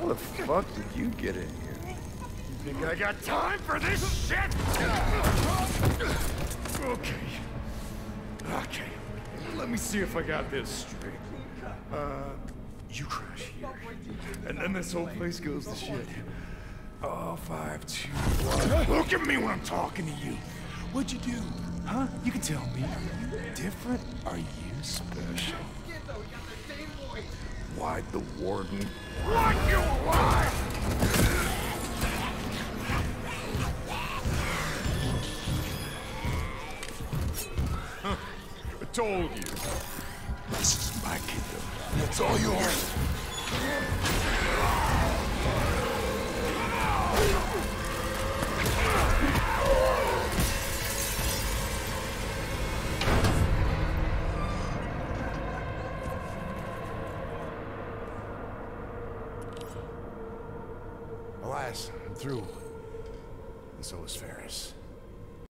the fuck did you get in here? You think I got time for this shit? Okay, let me see if I got this straight. You crash here, and then this whole place goes to shit. Oh, 5, 2, 1. Look at me when I'm talking to you. What'd you do? Huh? You can tell me. Are you different? Are you special? Why'd the warden want you alive? Huh. I told you. This is my kingdom. It's all yours. Alas, I'm through. And so is Ferris.